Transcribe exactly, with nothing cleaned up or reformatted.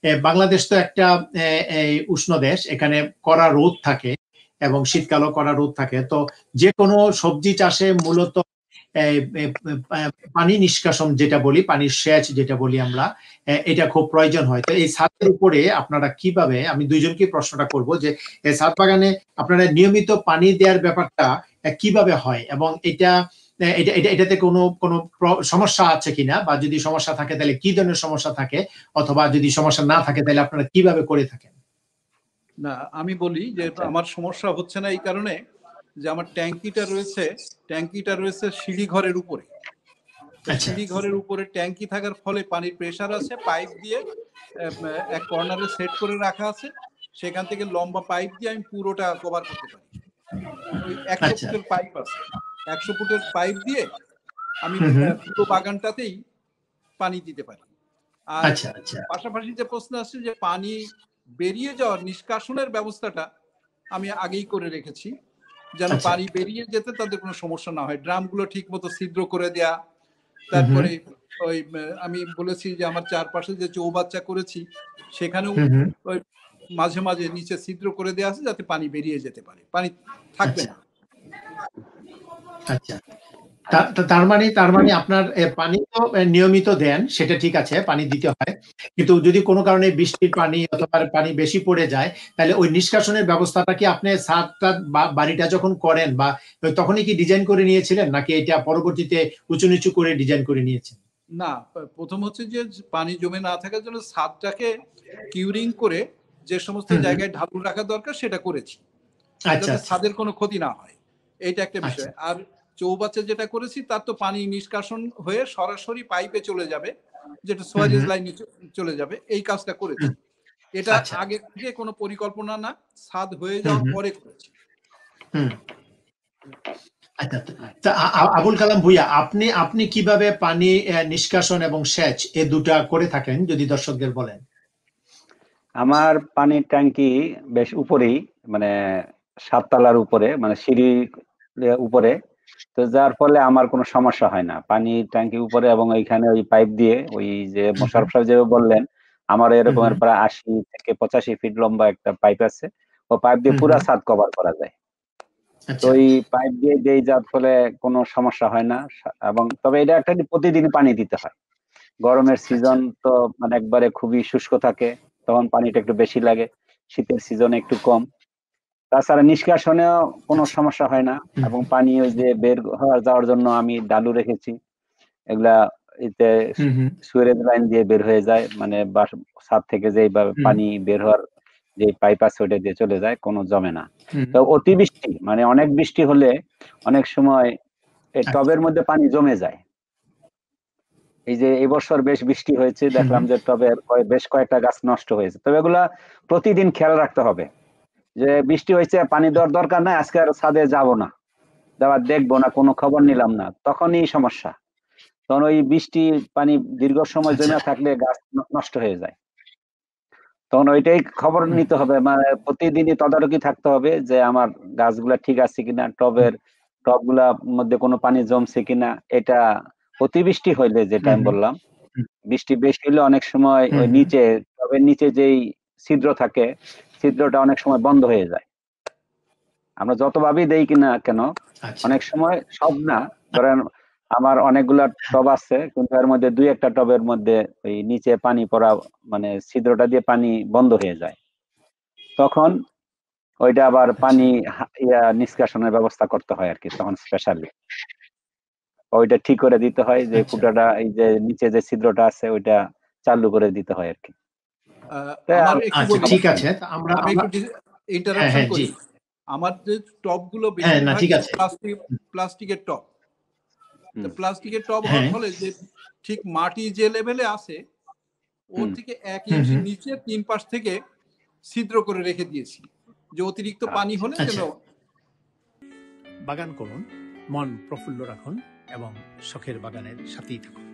বাংলাদেশ তো একটা উষ্ণ দেশ, এখানে কড়া রোদ থাকে এবং শীতকালও কড়া রোদ থাকে। তো যে কোনো সবজি চাষে মূলত পানি নিষ্কাশন যেটা বলি, পানির সেচ যেটা বলি আমরা, এটা খুব প্রয়োজন হয়। তো এই ছাদের উপরে আপনারা কিভাবে, আমি দুইজনকে প্রশ্নটা করব যে এই ছাদ বাগানে আপনারা নিয়মিত পানি দেওয়ার ব্যাপারটা কিভাবে হয় এবং এটা এটা এটা এটাতে কোনো কোনো সমস্যা আছে কিনা, বা যদি সমস্যা থাকে তাহলে কি ধরনের সমস্যা থাকে, অথবা যদি সমস্যা না থাকে তাহলে আপনারা কিভাবে করে থাকেন? না, আমি বলি যে আমার সমস্যা হচ্ছে না এই কারণে যে আমার ট্যাঙ্কিটা রয়েছে ট্যাঙ্কিটা রয়েছে সিঁড়ি ঘরের উপরে। সিঁড়ি ঘরের উপরে ট্যাঙ্কি থাকার ফলে পানির প্রেসার আছে, পাইপ দিয়ে এক কর্নারে সেট করে রাখা আছে, সেখান থেকে লম্বা পাইপ দিয়ে আমি পুরোটা কভার করতে পারি। ওই একশো ফুটের পাইপ আছে, একশো ফুটের পাইপ দিয়ে আমি পুরো বাগানটাতেই পানি দিতে পারি। আর পাশাপাশি যে প্রশ্ন আসছে যে পানি বেরিয়ে যাওয়ার নিষ্কাশনের ব্যবস্থাটা আমি আগেই করে রেখেছি, যেন পানি বেরিয়ে যেতে তাদের কোনো সমস্যা না হয়। ড্রামগুলো ঠিক মতো ছিদ্র করে দেয়া, তারপরে ওই আমি বলেছি যে আমার চারপাশে যে চৌবাচ্চা করেছি সেখানেও ওই মাঝে মাঝে নিচে ছিদ্র করে দেওয়া আছে যাতে পানি বেরিয়ে যেতে পারে, পানি থাকবে না। আচ্ছা, তার মানে তার মানে আপনার পানি তো নিয়মিত দেন, সেটা ঠিক আছে, পানি দিতে হয়, কিন্তু যদি কোনো কারণে বৃষ্টির পানি অথবা পানি বেশি পড়ে যায় তাহলে ওই নিষ্কাশনের ব্যবস্থাটা কি আপনি ছাদটা বা বাড়িটা যখন করেন বা তখনই কি ডিজাইন করে নিয়েছিলেন, নাকি এটা পরবর্তীতে উঁচু নিচু করে ডিজাইন করে নিয়েছেন? না, প্রথম হচ্ছে যে পানি জমে না থাকার জন্য ছাদটাকে কিউরিং করে যে সমস্ত জায়গায় ঢালু রাখা দরকার সেটা করেছি, যাতে ছাদের কোনো ক্ষতি না হয়, এইটা একটা বিষয়। আর চৌবাচ্চা যেটা করেছি তার তো পানি নিষ্কাশন হয়ে সরাসরি পাইপে চলে যাবে, যেটা সোয়ারেজ লাইনে চলে যাবে, এই কাজটা করেছি। এটা আগে থেকে কোনো পরিকল্পনা না, ছাদ হয়ে যাওয়ার পরে করেছি। আচ্ছা, আবুল কালাম ভুঁইয়া, আপনি আপনি কিভাবে পানি নিষ্কাশন এবং সেচ এ দুটা করে থাকেন যদি দর্শকদের বলেন? আমার পানির ট্যাঙ্কি বেশ উপরেই, মানে সাততলার উপরে, মানে সিঁড়ি উপরে, তো যার ফলে আমার কোনো সমস্যা হয় না। পানির ট্যাঙ্কি উপরে এবং ওইখানে ওই পাইপ দিয়ে, ওই যে মোশাররফ সাহেব যেভাবে বললেন, আমার এরকমের প্রায় আশি থেকে পঁচাশি ফিট লম্বা একটা পাইপ আছে, ও পাইপ দিয়ে পুরা ছাদ কভার করা যায়। তো এই পাইপ দিয়ে দেই, যার ফলে কোনো সমস্যা হয় না। এবং তবে এটা একটা প্রতিদিন পানি দিতে হয়। গরমের সিজন তো মানে একবারে খুবই শুষ্ক থাকে, তখন পানিটা একটু বেশি লাগে, শীতের সিজনে একটু কম। তাছাড়া নিষ্কাশনেও কোনো সমস্যা হয় না, এবং পানি ওই যে বের হওয়া যাওয়ার জন্য আমি ডালু রেখেছি, এগুলা এতে সুয়েজ লাইন দিয়ে বের হয়ে যায়, মানে ছাদ থেকে যেভাবে পানি বের হওয়ার যে পাইপ আছে ওটা দিয়ে চলে যায়, কোনো জমে না। তো অতিবৃষ্টি মানে অনেক বৃষ্টি হলে অনেক সময় এই টবের মধ্যে পানি জমে যায়। এই যে এবছর বেশ বৃষ্টি হয়েছে, দেখলাম যে টবের বেশ কয়েকটা গাছ নষ্ট হয়েছে। তবে এগুলা প্রতিদিন খেয়াল রাখতে হবে যে বৃষ্টি হয়েছে, পানি দেওয়ার দরকার নাই, আজকে আর ছাদে যাবো না, যাওয়ার দেখবো না, কোনো খবর নিলাম না, তখনই সমস্যা। তখন ওই বৃষ্টি পানি দীর্ঘ সময় জমে থাকলে গাছ নষ্ট হয়ে যায়, তখন ওইটাই খবর নিতে হবে, মানে প্রতিদিনই তদারকি থাকতে হবে যে আমার গাছগুলা ঠিক আছে কিনা, টবের টবগুলার মধ্যে কোনো পানি জমছে কিনা। এটা অতিবৃষ্টি হইলে, যেটা আমি বললাম, বৃষ্টি বেশি হলে অনেক সময় ওই নিচে টবের নিচে যেই ছিদ্র থাকে, ছিদ্রটা অনেক সময় বন্ধ হয়ে যায়। আমরা যতভাবেই দেই কিনা কেন, অনেক সময়, সব না, ধরেন আমার অনেকগুলা টব আছে, কিন্তু এর মধ্যে দুই একটা টবের মধ্যে ওই নিচে পানি পড়া, মানে ছিদ্রটা দিয়ে পানি বন্ধ হয়ে যায়, তখন ওইটা আবার পানি ইয়া নিষ্কাশনের ব্যবস্থা করতে হয় আর কি, তখন স্পেশালি ওইটা ঠিক করে দিতে হয়, যে ফুটাটা, এই যে নিচে যে ছিদ্রটা আছে ওইটা চালু করে দিতে হয় আর কি। ঠিক আছে, আমরা ইন্টারাপশন করি। আমার যে টবগুলো বেশিরভাগ প্লাস্টিক প্লাস্টিকের টব, তো প্লাস্টিকের টব হওয়ার ফলে যে ঠিক মাটি যে লেভেলে আছে ওর থেকে এক ইঞ্চি নিচে তিন পাশ থেকে ছিদ্র করে রেখে দিয়েছি, যে অতিরিক্ত পানি হলে যেন। বাগান করুন, মন প্রফুল্ল রাখুন এবং শখের বাগানের সাথেই থাকুন।